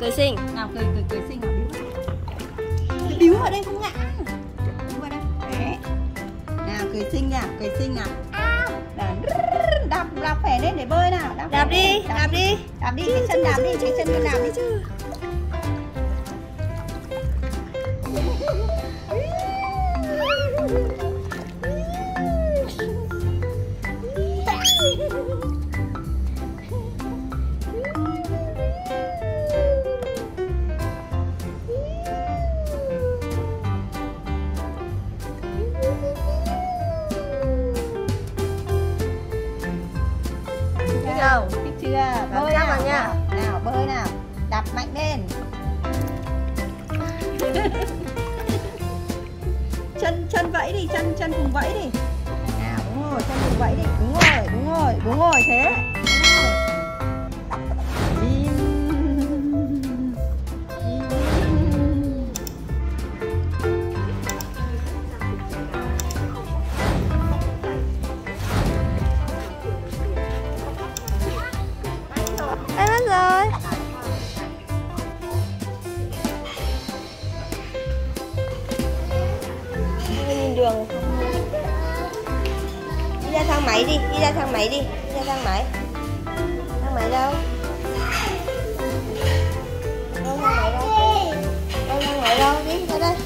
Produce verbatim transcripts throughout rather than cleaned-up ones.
cười xinh. Nào cười cười cười xinh nào, biếu. Biếu vào đây không ngã. Biếu vào đây. Đấy. Nào cười xinh nào, cười xinh nào. Đạp đạp phẻ lên để bơi nào. Đạp, đạp đi, đạp, đạp đi. Đạp đi, cái chân đạp đi, cái chân con đạp đi chứ. Nào, thích chưa? Bơi nào, nào nha. nào, nào bơi nào, đạp mạnh lên. chân chân vẫy đi, chân chân cùng vẫy đi. Nào đúng rồi, chân cùng vẫy đi, đúng rồi, đúng rồi, đúng rồi thế. Em mất rồi. Nhìn đường đi ra thang máy đi, đi ra thang máy đi, đi ra thang máy. Thang máy đâu? Đâu thang máy đâu? Đâu thang máy đâu? Đi ra đây.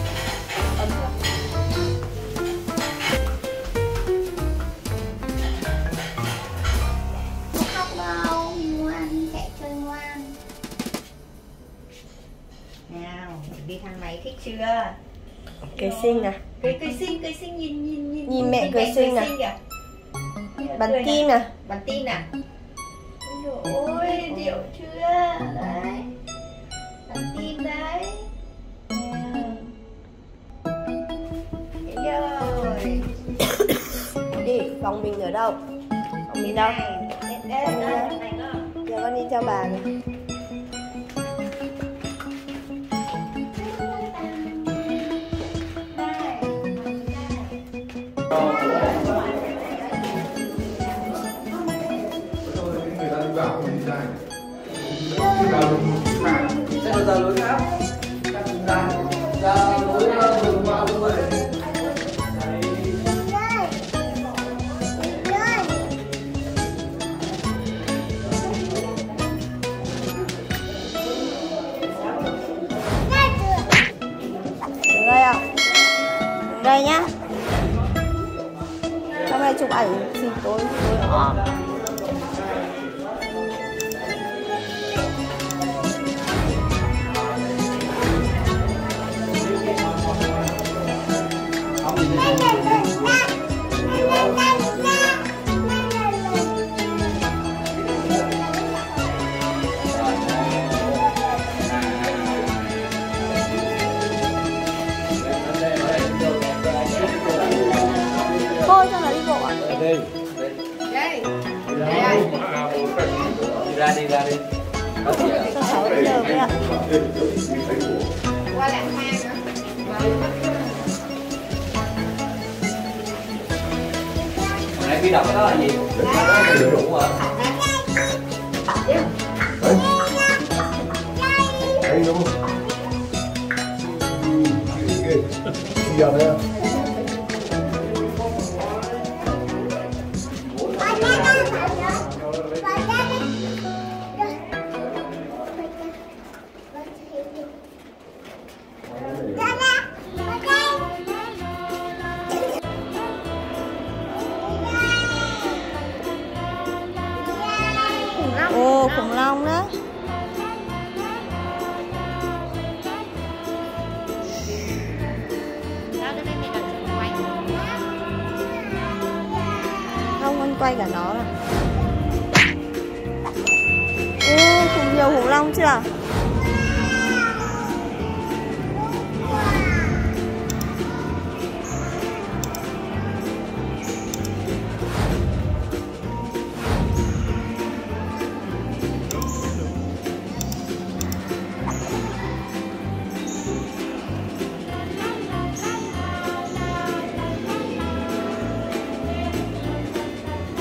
Nào, đi thang máy thích chưa? Cười xinh nè. Cười cười xinh, cười xinh nhìn nhìn nhìn. Nhìn mẹ cười xinh nè. Bắn tim nè. Bắn tim nè. Ôi điệu chưa? Đấy. Bắn tim đấy. Rồi. Đi, phòng mình ở đâu? Phòng mình đâu? Đây, đây, đây, đây. Giờ con đi theo bà kìa. Ra lối khác, ra lối đường vào như vậy. Đứng đây ạ. Đứng đây nhá. Hôm nay chụp ảnh thì tối tối om. Thôi cho nó đi bộ ạ. Đây. Đây. Đây. Đi ra đi ra đi. Cho cháu đi nhờ với ạ. Qua làng hoa nữa. Hồi nãy khi đọc cái đó là gì? Được đủ hả? Đấy. Đấy đúng không? Bây giờ đây. Ồ, khủng long đó. Không, con quay cả nó này. Ồ, khủng nhiều khủng long chưa?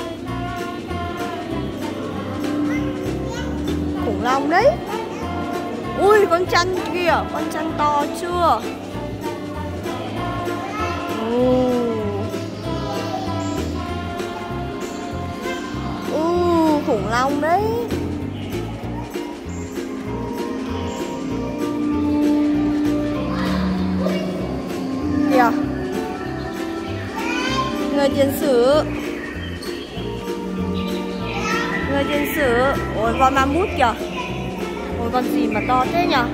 Khủng long đấy. con chăn kìa, con chăn to chưa? Ồ. Ồ, khủng long đấy. Kìa. Người tiền sử. Người tiền sử. Ôi, con ma mút kìa. Ôi, con gì mà to thế nhỉ?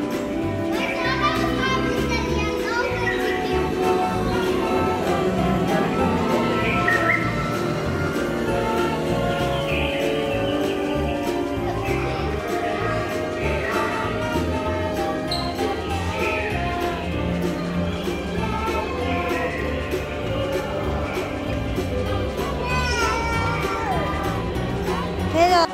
Thế rồi.